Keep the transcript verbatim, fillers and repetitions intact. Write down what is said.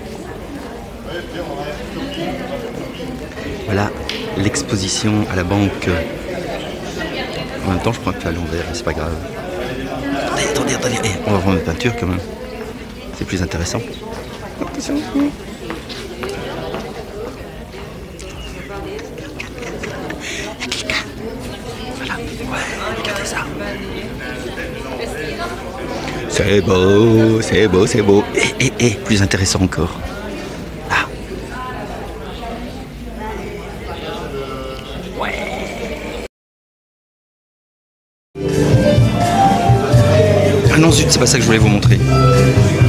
Voilà l'exposition à la banque. En même temps, je prends un peu à l'envers, c'est pas grave. Attendez, attendez, attendez. Eh, on va voir une peinture quand même. C'est plus intéressant. Attention. Voilà. Ouais, regardez ça. C'est beau, c'est beau, c'est beau. Et, et, et, plus intéressant encore. Là. Ouais. Ah non, zut, c'est pas ça que je voulais vous montrer.